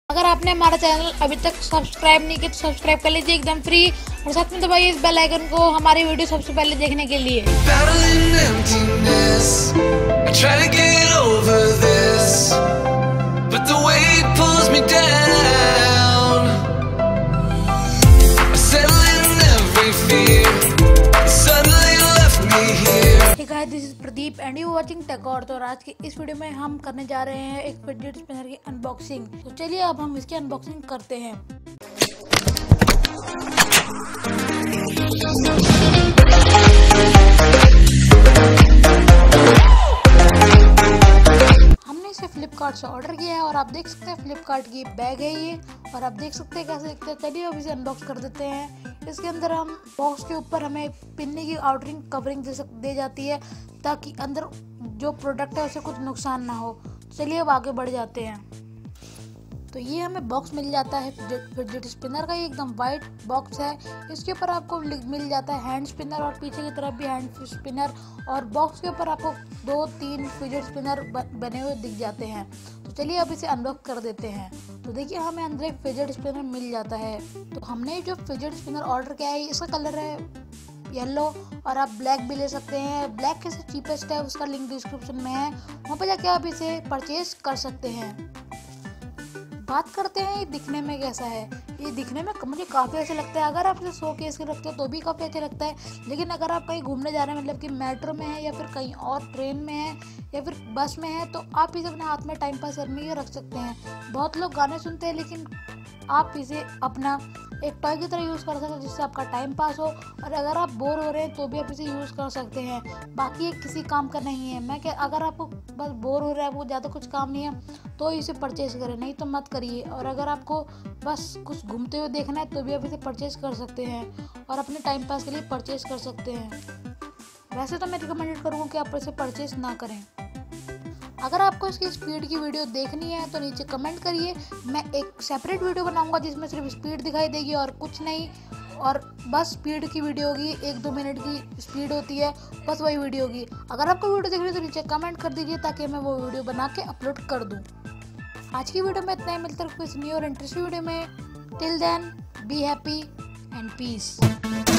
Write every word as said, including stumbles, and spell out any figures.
अगर आपने हमारा चैनल अभी तक सब्सक्राइब नहीं किया तो सब्सक्राइब कर लीजिए एकदम फ्री, और साथ में दबाइए इस बेल आइकन को हमारी वीडियो सबसे पहले देखने के लिए। This is Pradeep and you watching tech और। तो आज की इस वीडियो में हम करने जा रहे हैं एक फिडजेट स्पिनर की अनबॉक्सिंग। तो चलिए अब हम इसकी अनबॉक्सिंग करते हैं। हमने इसे फ्लिपकार्ट से ऑर्डर किया है और आप देख सकते हैं फ्लिपकार्ट की बैग है ये, और आप देख सकते हैं कैसे दिखते हैं। चलिए अब इसे अनबॉक्स कर देते हैं। इसके अंदर हम बॉक्स के ऊपर हमें पिन्नी की आउटरिंग कवरिंग दे, दे जाती है ताकि अंदर जो प्रोडक्ट है उसे कुछ नुकसान ना हो। चलिए अब आगे बढ़ जाते हैं। तो ये हमें बॉक्स मिल जाता है फिडजेट स्पिनर का। ये एकदम वाइट बॉक्स है। इसके ऊपर आपको मिल जाता है हैंड स्पिनर और पीछे की तरफ भी हैंड स्पिनर, और बॉक्स के ऊपर आपको दो तीन फिडजेट स्पिनर बने हुए दिख जाते हैं। तो चलिए अब इसे अनबॉक्स कर देते हैं। तो देखिए हमें अंदर एक फिडजेट स्पिनर मिल जाता है। तो हमने जो फिडजेट स्पिनर ऑर्डर किया है इसका कलर है येलो, और आप ब्लैक भी ले सकते हैं। ब्लैक कैसे चीपेस्ट है उसका लिंक डिस्क्रिप्शन में है, वहाँ पर जाके आप इसे परचेज कर सकते हैं। बात करते हैं ये दिखने में कैसा है। ये दिखने में मुझे काफ़ी अच्छा लगता है। अगर आप इसे शो केस के रखते हो तो भी काफ़ी अच्छा लगता है, लेकिन अगर आप कहीं घूमने जा रहे हैं, मतलब कि मेट्रो में है या फिर कहीं और ट्रेन में है या फिर बस में है, तो आप इसे अपने हाथ में टाइम पास करने के रख सकते हैं। बहुत लोग गाने सुनते हैं, लेकिन आप इसे अपना एक टॉय की तरह यूज़ कर सकते हैं जिससे आपका टाइम पास हो, और अगर आप बोर हो रहे हैं तो भी आप इसे यूज़ कर सकते हैं। बाकी ये किसी काम का नहीं है। मैं क्या, अगर आपको बस बोर हो रहा है, वो ज़्यादा कुछ काम नहीं है तो इसे परचेज करें, नहीं तो मत करिए। और अगर आपको बस कुछ घूमते हुए देखना है तो भी आप इसे परचेज कर सकते हैं और अपने टाइम पास के लिए परचेज कर सकते हैं। वैसे तो मैं रिकमेंडेड करूँगा कि आप इसे परचेज ना करें। अगर आपको इसकी स्पीड की वीडियो देखनी है तो नीचे कमेंट करिए, मैं एक सेपरेट वीडियो बनाऊंगा जिसमें सिर्फ स्पीड दिखाई देगी और कुछ नहीं, और बस स्पीड की वीडियो होगी। एक दो मिनट की स्पीड होती है, बस वही वीडियो होगी। अगर आपको वीडियो देखनी है तो नीचे कमेंट कर दीजिए ताकि मैं वो वीडियो बना के अपलोड कर दूँ। आज की वीडियो में इतना ही। मिलते हैं किसी न्यू और इंटरेस्टिंग वीडियो में। Till then be happy and piece.